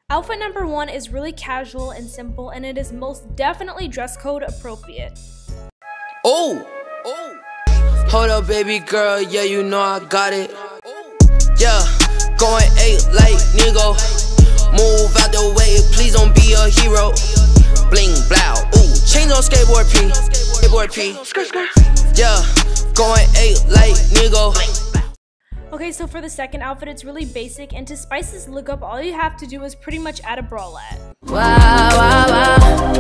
Outfit number 1 is really casual and simple, and it is most definitely dress code appropriate. Oh, hold up, baby girl, yeah, you know I got it. Yeah, going 8 like nigga. Move out the way, please don't be a hero. Bling blow, ooh, change on skateboard P, skateboard P. Yeah, going 8 like nigga. Okay, so for the second outfit, it's really basic, and to spice this look up, all you have to do is pretty much add a bralette. Wow, wow, wow.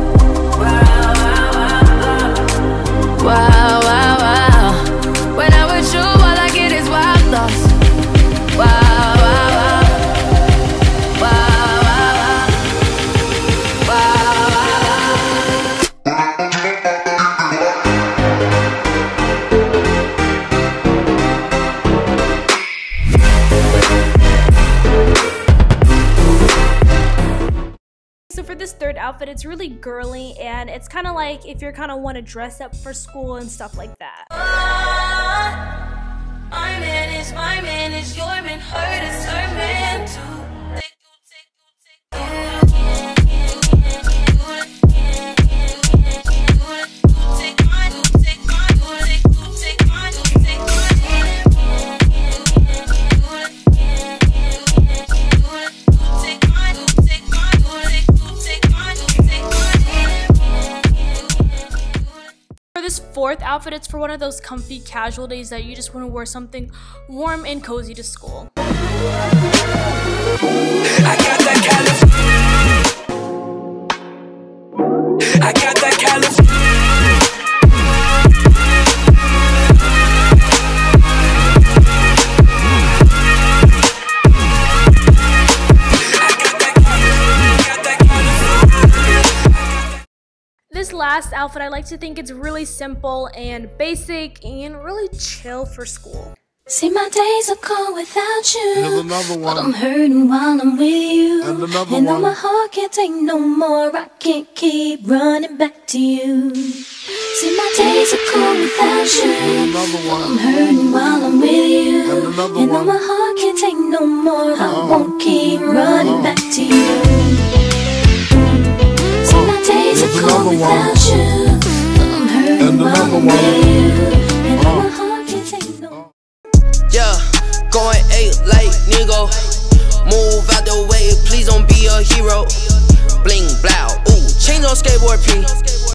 Wow, wow, wow. When I'm with you, all I get is wild thoughts. Wow, wow, wow. Wow, wow, wow. Wow, wow, wow. So for this third outfit, it's really girly, and it's kind of like if you're kind of want to dress up for school and stuff like that. My man is your man, her is her man too. This fourth outfit, it's for one of those comfy casual days that you just want to wear something warm and cozy to school. I got that California. This last outfit, I like to think it's really simple and basic and really chill for school. See, my days are gone without you. Here's another one. But I'm hurting while I'm with you. And another and one. my heart can't take no more. I can't keep running back to you. See, my days are gone without you. Here's another one. I'm hurting while I'm with you. And another and one. my heart can't take no more. I won't keep running back to you. See, my days are gone without you. But I'm hurting while I'm with you. And my heart can't take no more. Yeah, going 8 like nigga. Move out the way, please don't be a hero. Bling blow, ooh, change on skateboard P.